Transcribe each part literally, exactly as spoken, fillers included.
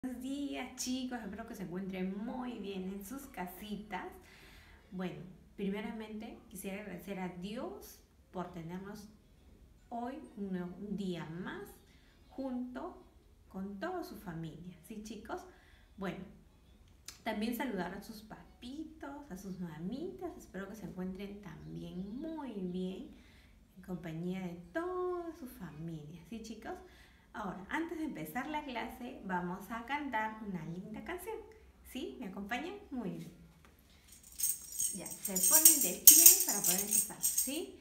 Buenos días, chicos, espero que se encuentren muy bien en sus casitas. Bueno, primeramente quisiera agradecer a Dios por tenernos hoy un, nuevo- un día más junto con toda su familia, ¿sí, chicos? Bueno, también saludar a sus papitos, a sus mamitas, espero que se encuentren también muy bien en compañía de toda su familia, ¿sí, chicos? Ahora, antes de empezar la clase, vamos a cantar una linda canción. ¿Sí? ¿Me acompañan? Muy bien. Ya, se ponen de pie para poder empezar, ¿sí?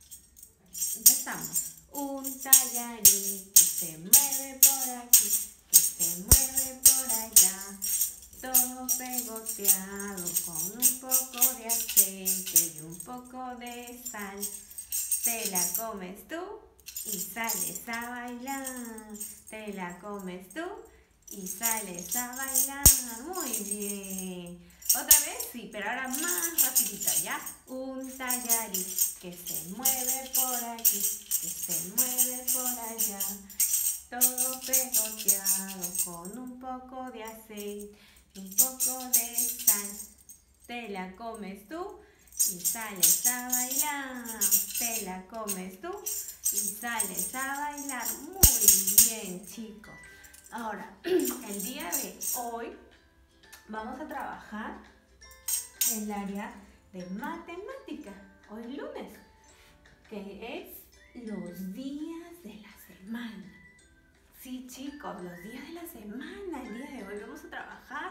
Empezamos. Un tallarín que se mueve por aquí, que se mueve por allá, todo pegoteado con un poco de aceite y un poco de sal. Te la comes tú y sales a bailar. Te la comes tú y sales a bailar. Muy bien. Otra vez, sí, pero ahora más rapidito, ¿ya? Un tallarín que se mueve por aquí, que se mueve por allá. Todo pegoteado con un poco de aceite y un poco de sal. Te la comes tú y sales a bailar. Te la comes tú y sales a bailar. Muy bien, chicos. Ahora, el día de hoy vamos a trabajar el área de matemática. Hoy lunes, que es los días de la semana. Sí, chicos, los días de la semana. El día de hoy vamos a trabajar.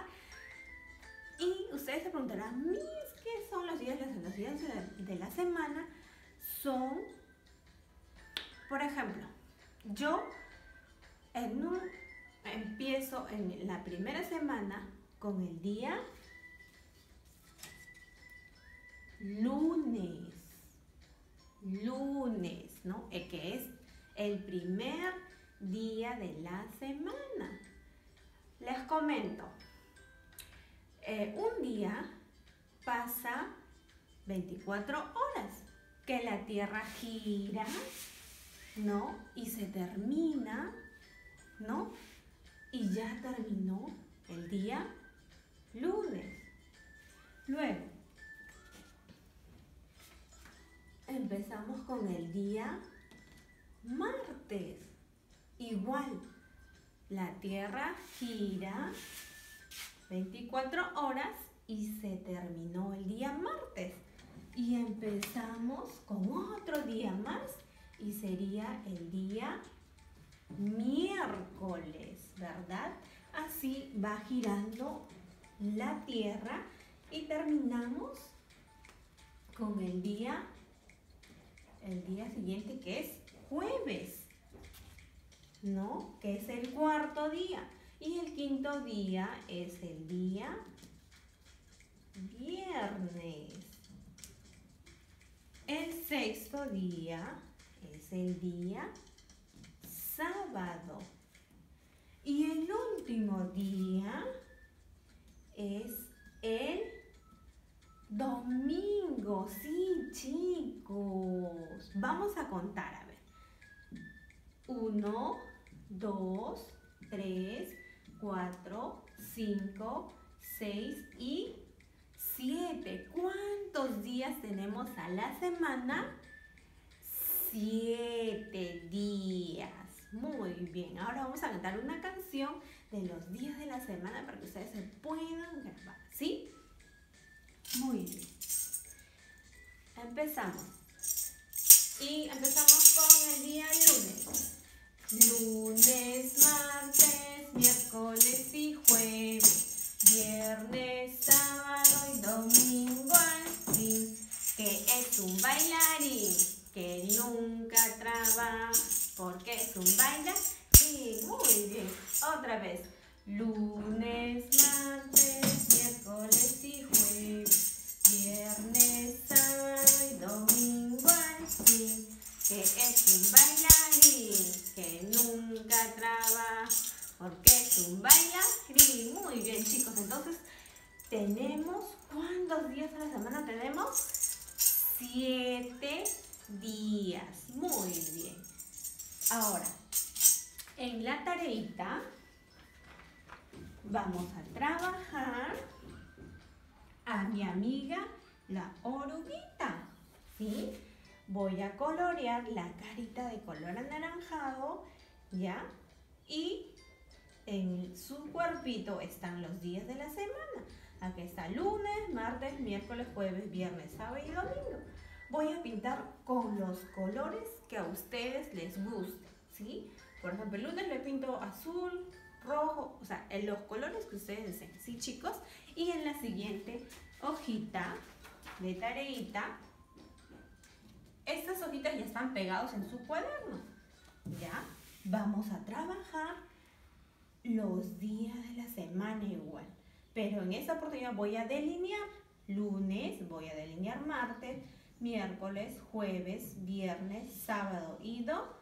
Y ustedes se preguntarán, Miss, ¿qué son los días de la, los días de la semana? Son, por ejemplo, yo en un, empiezo en la primera semana con el día lunes. Lunes, ¿no? El que es el primer día de la semana. Les comento. Eh, un día pasa veinticuatro horas, que la Tierra gira, ¿no? Y se termina, ¿no? Y ya terminó el día lunes. Luego, empezamos con el día martes. Igual, la Tierra gira veinticuatro horas y se terminó el día martes. Y empezamos con otro día más y sería el día miércoles, ¿verdad? Así va girando la Tierra y terminamos con el día, el día siguiente, que es jueves, ¿no? Que es el cuarto día. Y el quinto día es el día viernes. El sexto día es el día sábado. Y el último día es el domingo. Sí, chicos. Vamos a contar, a ver. Uno, dos, tres, cuatro, cinco, seis y siete. ¿Cuántos días tenemos a la semana? Siete días. Muy bien. Ahora vamos a cantar una canción de los días de la semana para que ustedes se puedan grabar. ¿Sí? Muy bien. Empezamos. Y empezamos con el día lunes. Lunes, martes, miércoles y jueves, viernes, sábado y domingo al fin, que es un bailarín que nunca trabaja, porque es un bailarín. Muy bien. Otra vez. Lunes, martes, miércoles y jueves, viernes, sábado y domingo al fin, que es un bailarín que nunca trabaja, porque es un bailarín. Muy bien, chicos. Entonces, tenemos, ¿cuántos días a la semana tenemos? Siete días. Muy bien. Ahora, en la tareita vamos a trabajar a mi amiga la oruguita, ¿sí? Voy a colorear la carita de color anaranjado, ¿ya? Y en su cuerpito están los días de la semana. Aquí está lunes, martes, miércoles, jueves, viernes, sábado y domingo. Voy a pintar con los colores que a ustedes les gusten, ¿sí? Por ejemplo, el lunes le pinto azul, rojo, o sea, en los colores que ustedes deseen, ¿sí, chicos? Y en la siguiente hojita de tareita, estas hojitas ya están pegados en su cuaderno, ¿ya? Vamos a trabajar los días de la semana igual, pero en esta oportunidad voy a delinear lunes, voy a delinear martes, miércoles, jueves, viernes, sábado y domingo.